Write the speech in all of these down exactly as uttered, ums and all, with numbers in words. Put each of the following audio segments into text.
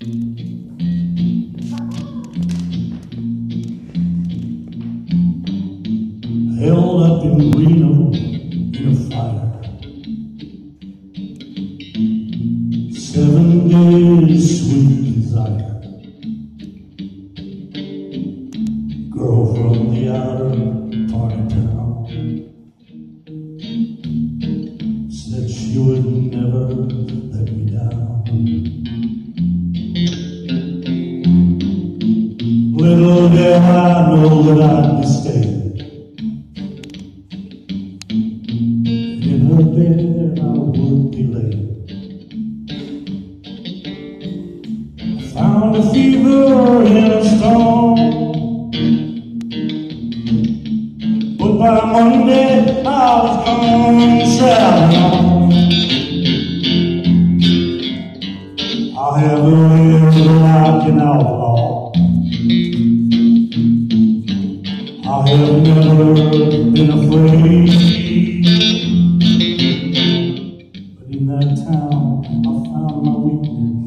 Held up in Reno in a fire. Seven days sweet desire. Girl from the outer part of town said she would never let me down. Little did I know that I'd be staying in her bed. I would be late. Found a fever in a storm, but by Monday I was gone traveling on. I have lived like an outlaw. I have never been afraid, but in that town I found my weakness.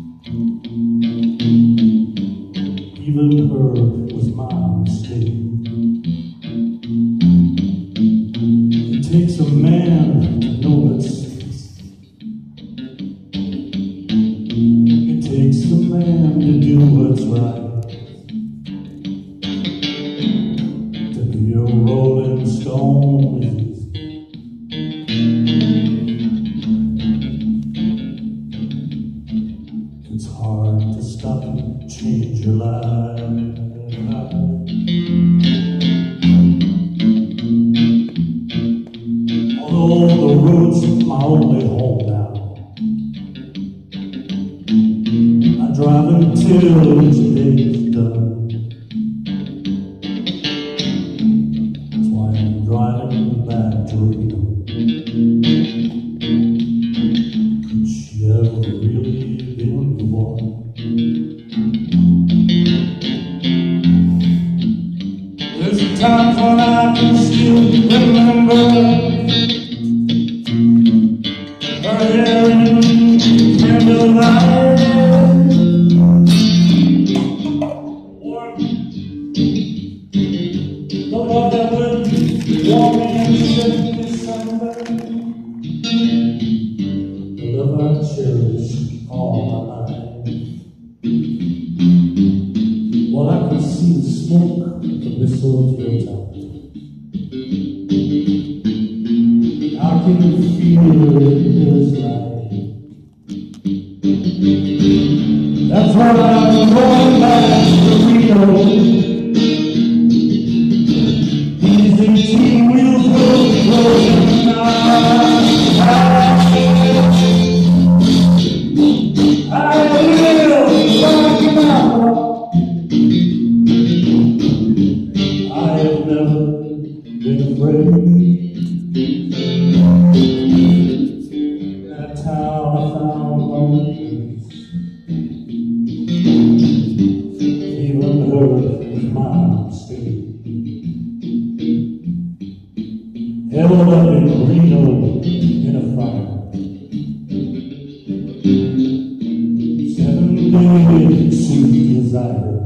Even her was my mistake. It takes a man to know what's safe. It takes a man to do what's right. To be a rolling stone is it's hard to stop and change your life. Although the road's my only home now, I drive until each day is done. That's why I'm driving back to Reno. Could she ever really been the one? There's times when I can still remember her hair in candlelight, or the love that would warm me in December, the love I cherish all my life. While I can see the smoke of the mistletoe top, I can feel it in his life. That's why I'm going back to Reno. These eighteen wheels will be rolling now. I will rock him out. I have never been afraid. That town I found my weakness. Even her was my mistake. Held up in Reno in a fire. Seven days sweet desire.